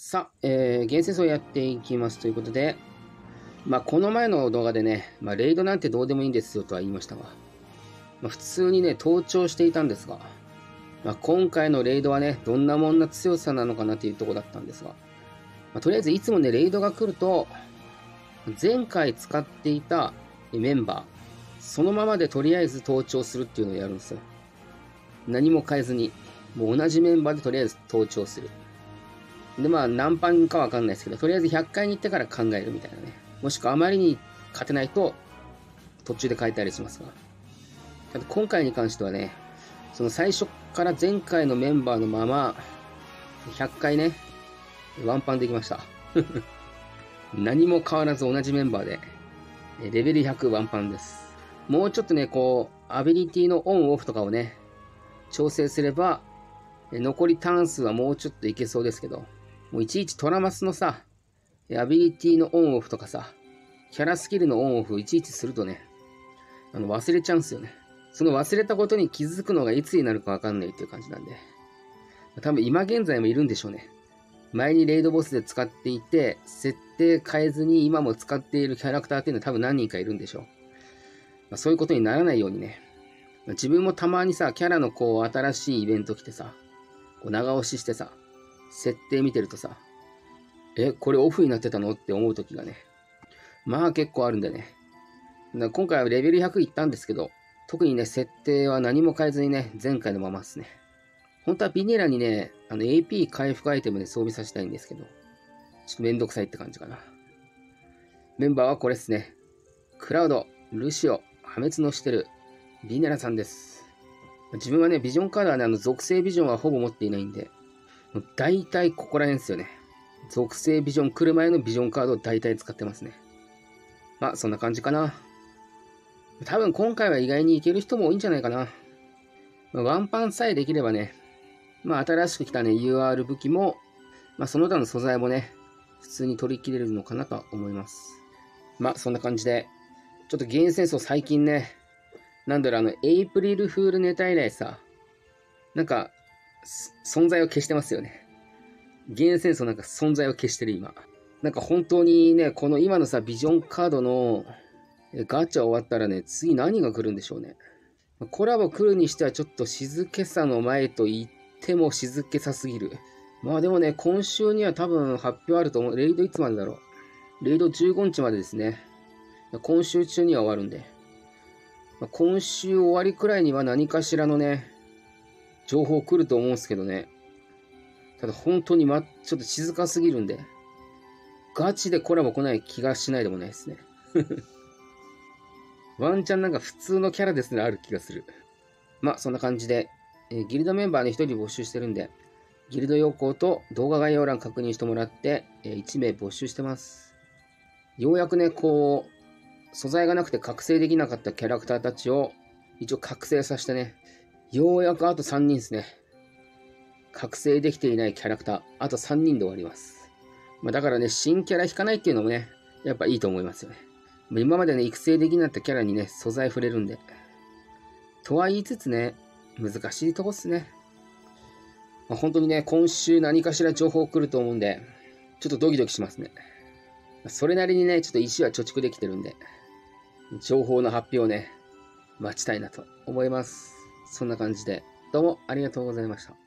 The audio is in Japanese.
さあ、現世をやっていきますということで、この前の動画でね、レイドなんてどうでもいいんですよとは言いましたが、普通にね、登頂していたんですが、今回のレイドはね、どんなもんな強さなのかなというところだったんですが、とりあえずいつもね、レイドが来ると、前回使っていたメンバー、そのままでとりあえず登頂するっていうのをやるんですよ。何も変えずに、もう同じメンバーでとりあえず登頂する。で、何番かわかんないですけど、とりあえず100回に行ってから考えるみたいなね。もしくはあまりに勝てないと、途中で変えたりしますが。ただ今回に関してはね、その最初から前回のメンバーのまま、100回ね、ワンパンできました。何も変わらず同じメンバーで、レベル100ワンパンです。もうちょっとね、アビリティのオンオフとかをね、調整すれば、残りターン数はもうちょっといけそうですけど、もういちいちトラマスのさ、アビリティのオンオフとかさ、キャラスキルのオンオフいちいちするとね、忘れちゃうんすよね。その忘れたことに気づくのがいつになるかわかんないっていう感じなんで。多分今現在もいるんでしょうね。前にレイドボスで使っていて、設定変えずに今も使っているキャラクターっていうのは多分何人かいるんでしょう。そういうことにならないようにね。自分もたまにさ、キャラの新しいイベント来てさ、長押ししてさ、設定見てるとさ、これオフになってたのって思う時がね、結構あるんでね。今回はレベル100いったんですけど、特にね、設定は何も変えずにね、前回のままですね。本当はビネラにね、AP 回復アイテムで装備させたいんですけど、ちょっとめんどくさいって感じかな。メンバーはこれですね。クラウド、ルシオ、破滅のしてる、ビネラさんです。自分はね、ビジョンカードはね、属性ビジョンはほぼ持っていないんで、大体ここら辺ですよね。属性ビジョン来る前のビジョンカードを大体使ってますね。そんな感じかな。多分今回は意外にいける人も多いんじゃないかな。ワンパンさえできればね、新しく来たね、UR 武器も、その他の素材もね、普通に取り切れるのかなとは思います。そんな感じで、ちょっとゲーム戦争最近ね、エイプリルフールネタ以来さ、存在を消してますよね。ゲーム戦争存在を消してる今。本当にね、この今のさ、ビジョンカードのガチャ終わったらね、次何が来るんでしょうね。コラボ来るにしてはちょっと静けさの前と言っても静けさすぎる。でもね、今週には多分発表あると思う。レイドいつまでだろう。レイド15日までですね。今週中には終わるんで。今週終わりくらいには何かしらのね、情報来ると思うんですけどね。ただ本当にちょっと静かすぎるんで、ガチでコラボ来ない気がしないでもないですね。ワンチャン普通のキャラですね、ある気がする。そんな感じで、ギルドメンバーね、1人募集してるんで、ギルド要項と動画概要欄確認してもらって、1名募集してます。ようやくね、素材がなくて覚醒できなかったキャラクターたちを、一応覚醒させてね、ようやくあと3人ですね。覚醒できていないキャラクター、あと3人で終わります。だからね、新キャラ引かないっていうのもね、やっぱいいと思いますよね。今までね、育成できなかったキャラにね、素材触れるんで。とは言いつつね、難しいとこっすね。本当にね、今週何かしら情報来ると思うんで、ちょっとドキドキしますね。それなりにね、ちょっと石は貯蓄できてるんで、情報の発表をね、待ちたいなと思います。そんな感じで、どうもありがとうございました。